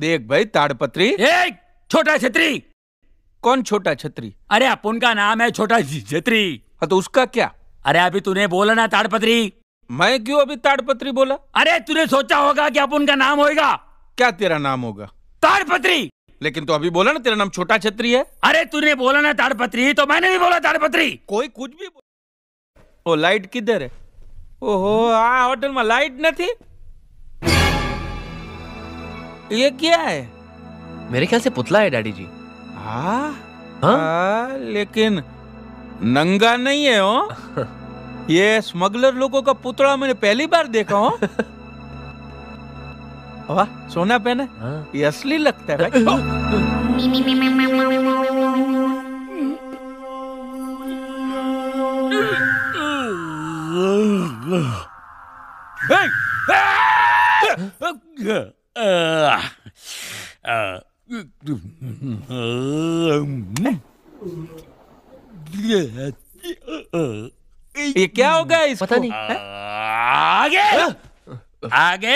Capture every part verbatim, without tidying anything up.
देख भाई ताड़पत्री। एक छोटा छतरी। कौन छोटा छतरी? अरे अपन का नाम है छोटा छतरी। हाँ तो उसका क्या? अरे अभी तूने बोला ना ताड़पत्री। मैं क्यों अभी ताड़पत्री बोला? अरे तूने सोचा होगा कि अपन का नाम होगा। क्या तेरा नाम होगा? ताड़पत्री। लेकिन तो अभी बोला ना तेरा नाम छोटा छतरी है। अरे तूने बोला ना ताड़पत्री तो मैंने भी बोला ताड़पत्री। कोई कुछ भी बोल... ओ लाइट किधर है? ओहो आ होटल में लाइट नहीं। ये क्या है? मेरे ख्याल से पुतला है डैडी जी। हाँ हाँ लेकिन नंगा नहीं है हो। ये स्मगलर लोगों का पुतला मैंने पहली बार देखा हो। वाह सोना पहना है। ये असली लगता है ये क्या हो गया इसको? पता नहीं। आगे आगे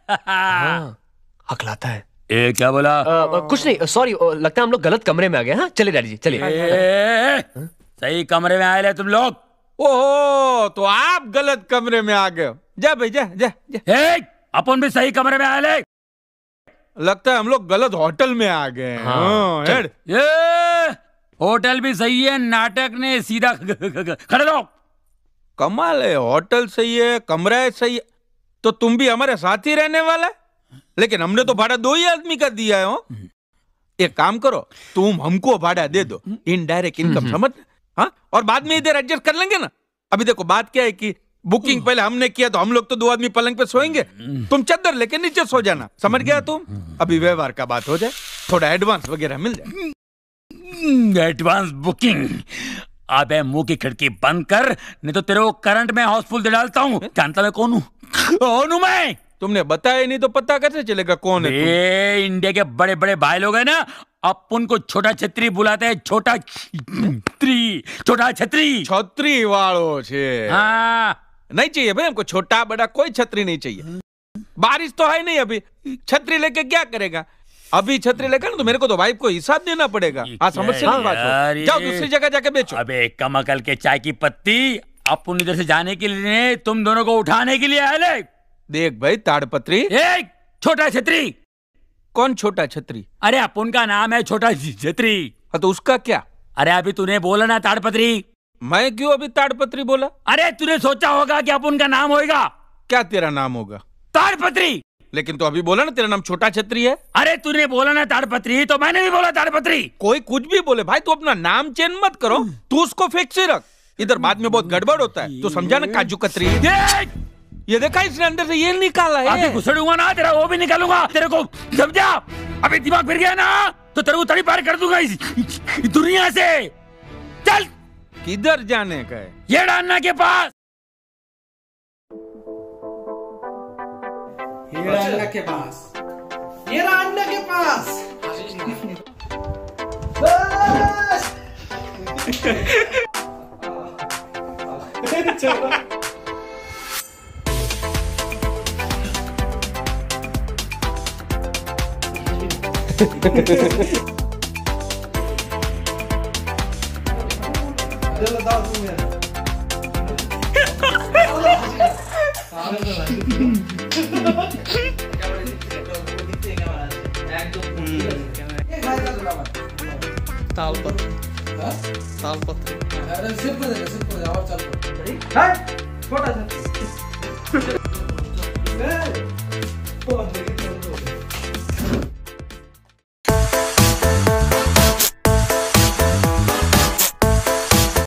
हकलाता है। ए, क्या बोला? आ, कुछ नहीं सॉरी लगता है हम लोग गलत कमरे में आ गए। हाँ चलिए डैडी जी चलिए। सही कमरे में आए ले तुम लोग। ओहो तो आप गलत कमरे में आ गए। जा भाई जा जा, जा। अपन भी सही कमरे में आए ले। लगता है हम लोग गलत होटल में आ गए। हाँ, हेड। ये होटल भी सही है, नाटक ने सीधा खड़े रहो। कमाल है, होटल सही है, कमरा सही है, तो तुम भी हमारे साथ ही रहने वाला है। लेकिन हमने तो भाड़ा दो ही आदमी का दिया है। हो एक काम करो तुम हमको भाड़ा दे दो, इनडायरेक्ट इनकम समझ। हाँ और बाद में इधर एडजस्ट कर लेंगे ना। अभी देखो बात क्या है कि बुकिंग पहले हमने किया तो हम लोग तो दो आदमी पलंग पे सोएंगे, तुम चादर लेके नीचे सो जाना। समझ गया तुम? अभी व्यवहार का बात हो जाए, थोड़ा एडवांस वगैरह मिल जाए। Advance booking? अबे मुंह की खिड़की बंद कर, नहीं तो तेरे को करंट में हाउसफुल दे डालता हूँ। जानता मैं कौन हूँ? कौन हूँ मैं? तुमने बताया नहीं तो पता कैसे चलेगा कौन है? ए, इंडिया के बड़े बड़े भाई लोग हैं ना, अपन को छोटा छतरी बुलाते हैं। छोटा छतरी, छोटा छतरी। छतरी वालों छे। हाँ नहीं चाहिए भाई हमको छोटा बड़ा कोई छतरी नहीं चाहिए। बारिश तो है नहीं अभी, छतरी लेके क्या करेगा? अभी छतरी लेकर ना तो मेरे को तो वाइफ को हिसाब देना पड़ेगा। हाँ समझ से नहीं बात हो। जाओ दूसरी जगह जाके बेचो। अबे कमकल के चाय की पत्ती, अपन इधर से जाने के लिए तुम दोनों को उठाने के लिए आए ले। देख भाई ताड़पत्री। एक छोटा छतरी। कौन छोटा छतरी? अरे अपन का नाम है छोटा छतरी। हाँ तो उसका क्या? अरे अभी तूने बोला ना ताड़पत्री। मैं क्यों अभी ताड़पत्री बोला? अरे तूने सोचा होगा कि अपन का नाम होगा। क्या तेरा नाम होगा? ताड़पत्री। लेकिन तो अभी बोला ना तेरा नाम छोटा छतरी है। अरे तूने बोला ना ताड़पत्री तो मैंने भी बोला ताड़पत्री। कोई कुछ भी बोले भाई, तू अपना नाम चेंज मत करो, तू उसको फिक्स ही रख। इधर बाद में बहुत गड़बड़ होता है, तो समझा ना काजू कतरी। ये देखा इसने अंदर से ये निकाला है। अभी घुसड़ूंगा ना तेरा वो भी निकालूंगा तेरे को, समझा? अभी दिमाग फिर गया ना तो तेरे को तड़ी पार कर दूंगा इस दुनिया से। चल। किधर जाने का है? ये डालना के पास। ये अन्ना के पास, ये अन्ना के पास। तालपत्र, तालपत्र। अरे सिर्फ दे, सिर्फ दे, और चल। छोटा सा।